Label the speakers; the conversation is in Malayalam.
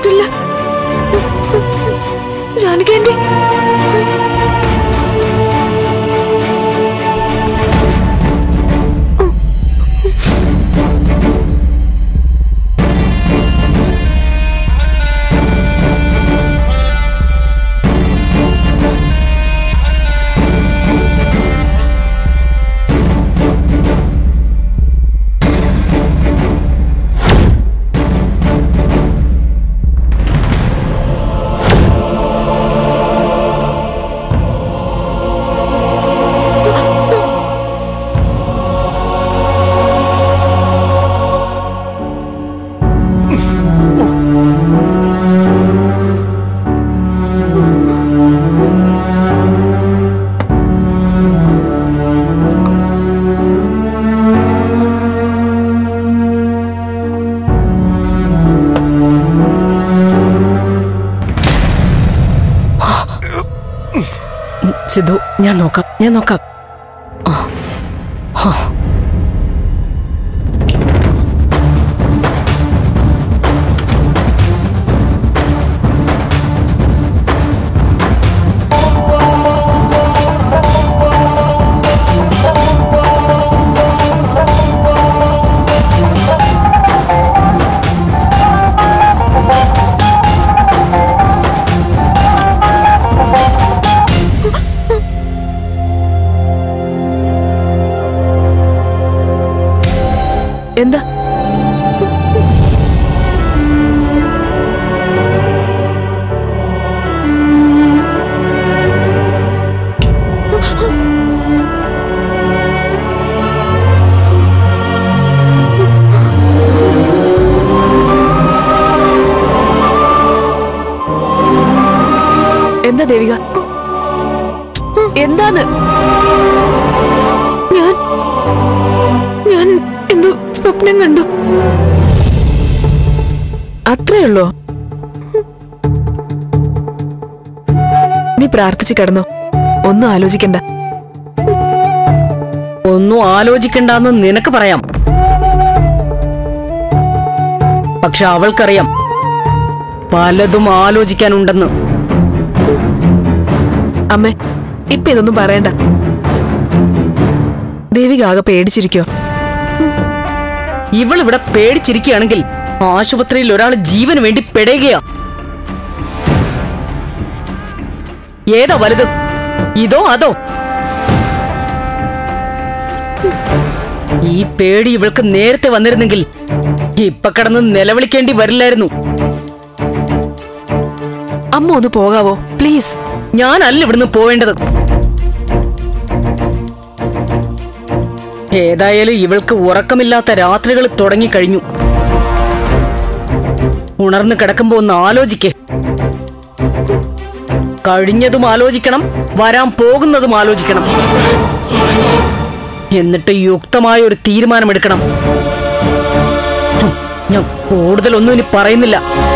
Speaker 1: ഹോസ്പിറ്റലില് ജാനകി ആന്റി.
Speaker 2: സിദ്ധു, ഞാൻ നോക്കാം.
Speaker 1: എന്താ? എന്താ ദേവിക? എന്താണ്? ഞാൻ എന്തോ സ്വപ്നം കണ്ടു. അത്രയുള്ളോ? നീ പ്രാർത്ഥിച്ചു കിടന്നോ, ഒന്നും ആലോചിക്കണ്ട.
Speaker 2: ഒന്നും ആലോചിക്കണ്ടെന്ന് നിനക്ക് പറയാം, പക്ഷെ അവൾക്കറിയാം പലതും ആലോചിക്കാനുണ്ടെന്ന്.
Speaker 1: അമ്മേ, ഇപ്പൊ ഇതൊന്നും പറയണ്ട. ദേവിക ആകെ പേടിച്ചിരിക്കോ?
Speaker 2: ഇവളിവിടെ പേടിച്ചിരിക്കുകയാണെങ്കിൽ ആശുപത്രിയിൽ ഒരാൾ ജീവന് വേണ്ടി പെടുകയാ. ഏതാ വലുത്, ഇതോ അതോ? ഈ പേടി ഇവൾക്ക് നേരത്തെ വന്നിരുന്നെങ്കിൽ ഇപ്പൊ കിടന്ന് നിലവിളിക്കേണ്ടി വരില്ലായിരുന്നു.
Speaker 1: അമ്മ ഒന്ന് പോകാവോ പ്ലീസ്?
Speaker 2: ഞാനല്ല ഇവിടുന്ന് പോവേണ്ടത്. ഏതായാലും ഇവൾക്ക് ഉറക്കമില്ലാത്ത രാത്രികൾ തുടങ്ങിക്കഴിഞ്ഞു. ഉണർന്നു കിടക്കുമ്പോ ഒന്ന് ആലോചിക്കേ. കഴിഞ്ഞതും ആലോചിക്കണം, വരാൻ പോകുന്നതും ആലോചിക്കണം. എന്നിട്ട് യുക്തമായ ഒരു തീരുമാനമെടുക്കണം. ഞാൻ കൂടുതലൊന്നും ഇനി പറയുന്നില്ല.